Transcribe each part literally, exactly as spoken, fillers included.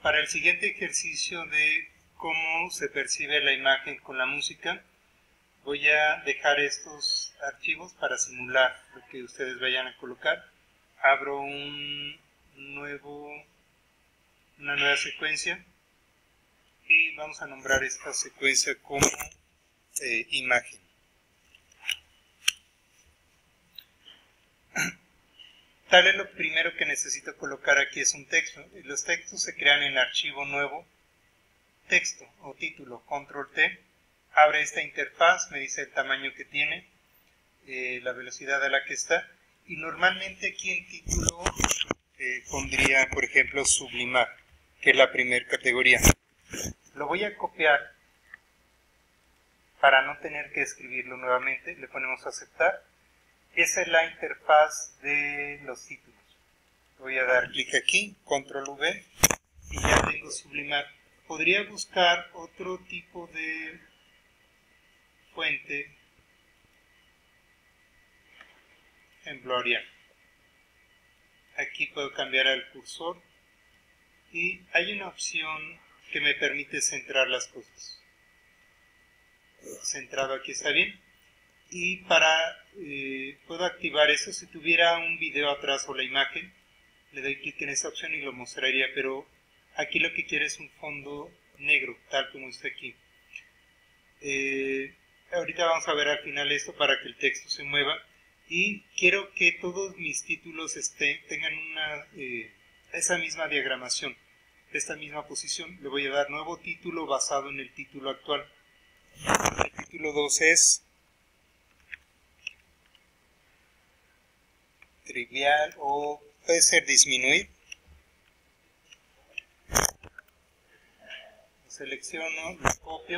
Para el siguiente ejercicio de cómo se percibe la imagen con la música, voy a dejar estos archivos para simular lo que ustedes vayan a colocar. Abro un nuevo, una nueva secuencia y vamos a nombrar esta secuencia como eh, imagen. Tal es lo primero que necesito colocar aquí, es un texto. Los textos se crean en archivo nuevo, texto o título, control T. Abre esta interfaz, me dice el tamaño que tiene, eh, la velocidad a la que está. Y normalmente aquí en título eh, pondría, por ejemplo, sublimar, que es la primera categoría. Lo voy a copiar para no tener que escribirlo nuevamente. Le ponemos aceptar. Esa es la interfaz de los títulos. Voy a dar clic aquí, control V, y ya tengo sublimar. Podría buscar otro tipo de fuente, ejemplo Arial. Aquí puedo cambiar al cursor y hay una opción que me permite centrar las cosas. Centrado aquí está bien. Y para, eh, puedo activar eso si tuviera un video atrás o la imagen. Le doy clic en esa opción y lo mostraría, pero aquí lo que quiero es un fondo negro, tal como está aquí. Eh, ahorita vamos a ver al final esto para que el texto se mueva. Y quiero que todos mis títulos estén, tengan una, eh, esa misma diagramación, esta misma posición. Le voy a dar nuevo título basado en el título actual. El título dos es trivial o puede ser disminuir. Lo selecciono, lo copio,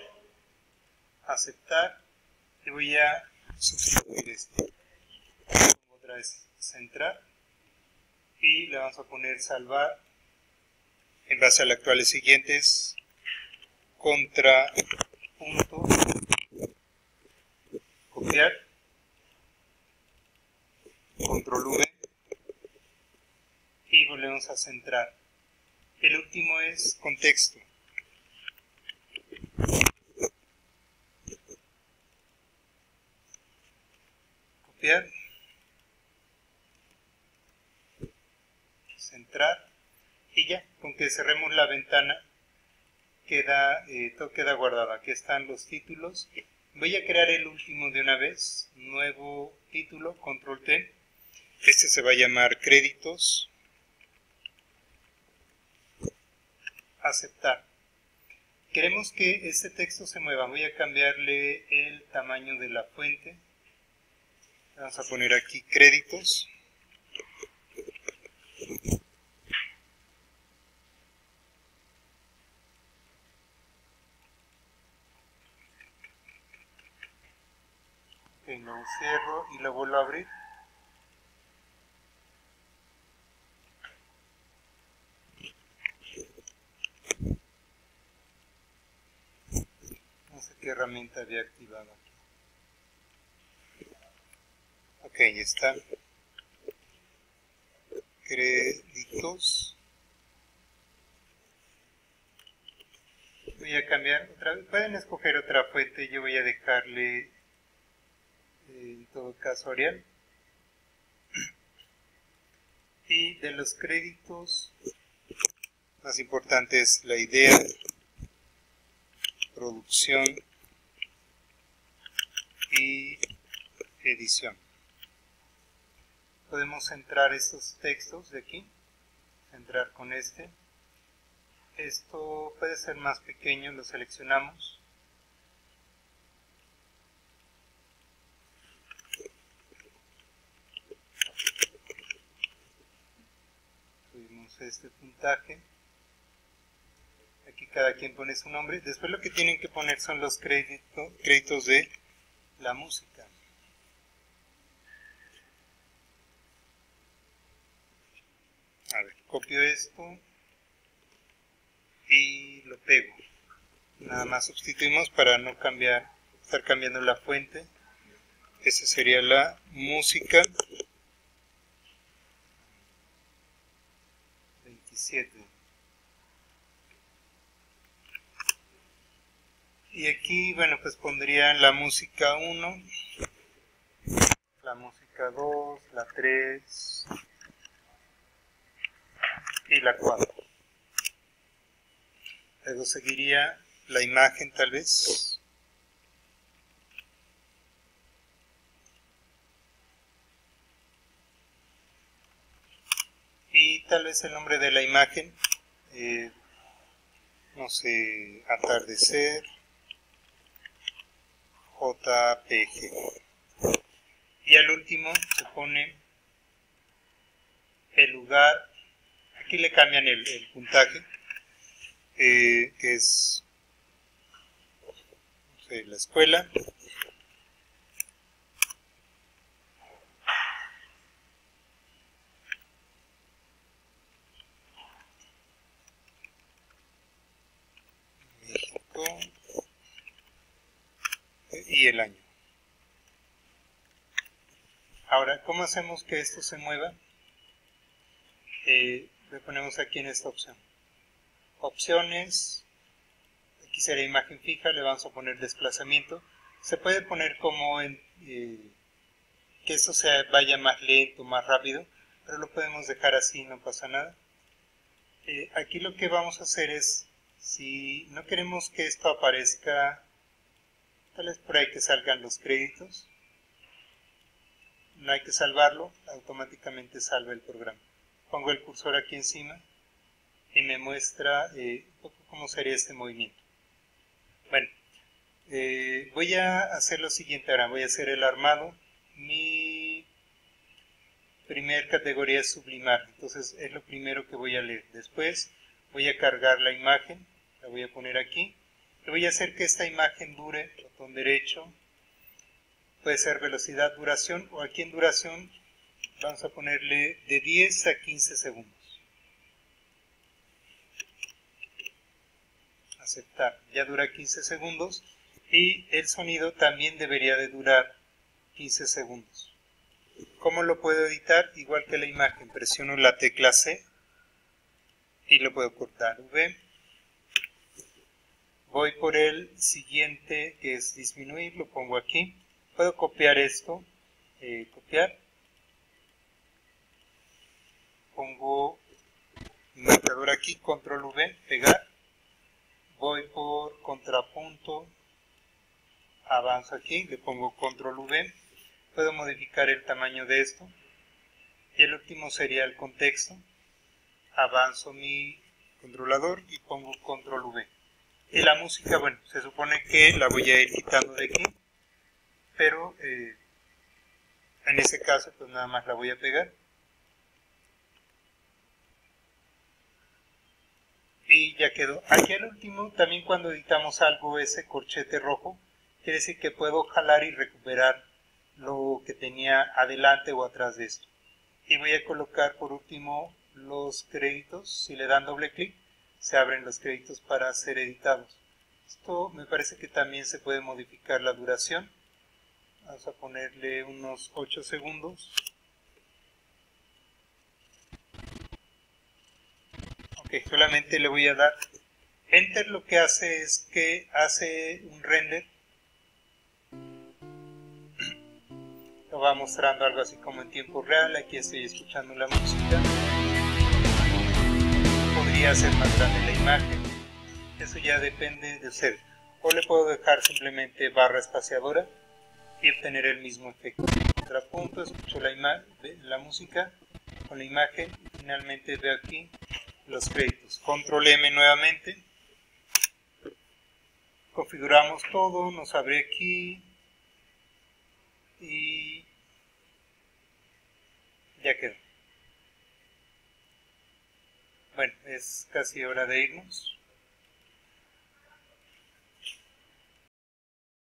aceptar y voy a sustituir esto. Otra vez centrar y le vamos a poner salvar en base al actual siguientes contra punto, copiar, control V y volvemos a centrar. El último es contexto. Copiar, centrar y ya, con que cerremos la ventana queda, eh, todo queda guardado. Aquí están los títulos. Voy a crear el último de una vez, nuevo título, control T. Este se va a llamar créditos, aceptar. Queremos que este texto se mueva. Voy a cambiarle el tamaño de la fuente. Vamos a poner aquí créditos. Okay, lo cierro y lo vuelvo a abrir. No sé qué herramienta había activado aquí. Ok, ya está. Créditos. Voy a cambiar otra vez. Pueden escoger otra fuente. Yo voy a dejarle, eh, en todo caso, Arial. Y de los créditos, más importante es la idea, producción y edición. Podemos centrar estos textos de aquí, centrar con este. Esto puede ser más pequeño, lo seleccionamos. Subimos este puntaje. Aquí cada quien pone su nombre. Después lo que tienen que poner son los créditos, créditos de la música. A ver, copio esto y lo pego. Nada más sustituimos para no cambiar, estar cambiando la fuente. Esa sería la música veintisiete. Y aquí, bueno, pues pondría la música uno, la música dos, la tres y la cuatro. Luego seguiría la imagen tal vez. Y tal vez el nombre de la imagen, eh, no sé, atardecer, J P G. Y al último se pone el lugar, aquí le cambian el, el puntaje, eh, que es, no sé, la escuela. México. Y el año. Ahora, ¿cómo hacemos que esto se mueva? Eh, le ponemos aquí en esta opción. Opciones, aquí sería imagen fija, le vamos a poner desplazamiento. Se puede poner como en, eh, que esto se vaya más lento, más rápido, pero lo podemos dejar así, no pasa nada. Eh, aquí lo que vamos a hacer es, si no queremos que esto aparezca, tal vez por ahí que salgan los créditos, no hay que salvarlo, automáticamente salva el programa. Pongo el cursor aquí encima y me muestra eh, un poco cómo sería este movimiento. Bueno, eh, voy a hacer lo siguiente ahora, voy a hacer el armado. Mi primer categoría es sublimar, entonces es lo primero que voy a leer. Después voy a cargar la imagen, la voy a poner aquí. Le voy a hacer que esta imagen dure, botón derecho, puede ser velocidad, duración, o aquí en duración vamos a ponerle de diez a quince segundos. Aceptar, ya dura quince segundos y el sonido también debería de durar quince segundos. ¿Cómo lo puedo editar? Igual que la imagen, presiono la tecla C y lo puedo cortar. V. Voy por el siguiente, que es disminuir, lo pongo aquí. Puedo copiar esto, eh, copiar. Pongo el marcador aquí, control V, pegar. Voy por contrapunto, avanzo aquí, le pongo control V. Puedo modificar el tamaño de esto. Y el último sería el contexto. Avanzo mi controlador y pongo control V. Y la música, bueno, se supone que la voy a ir quitando de aquí, pero eh, en ese caso pues nada más la voy a pegar. Y ya quedó. Aquí al último, también cuando editamos algo, ese corchete rojo, quiere decir que puedo jalar y recuperar lo que tenía adelante o atrás de esto. Y voy a colocar por último los créditos. Si le dan doble clic, se abren los créditos para ser editados. Esto me parece que también se puede modificar la duración. Vamos a ponerle unos ocho segundos. Ok, solamente le voy a dar Enter. Lo que hace es que hace un render. Lo va mostrando algo así como en tiempo real. Aquí estoy escuchando la música. Podría ser más grande la imagen. Eso ya depende de usted. O le puedo dejar simplemente barra espaciadora y obtener el mismo efecto. Contrapunto, escucho la, la música con la imagen y finalmente veo aquí los créditos. Control M nuevamente. Configuramos todo, nos abre aquí y ya quedó. Bueno, es casi hora de irnos.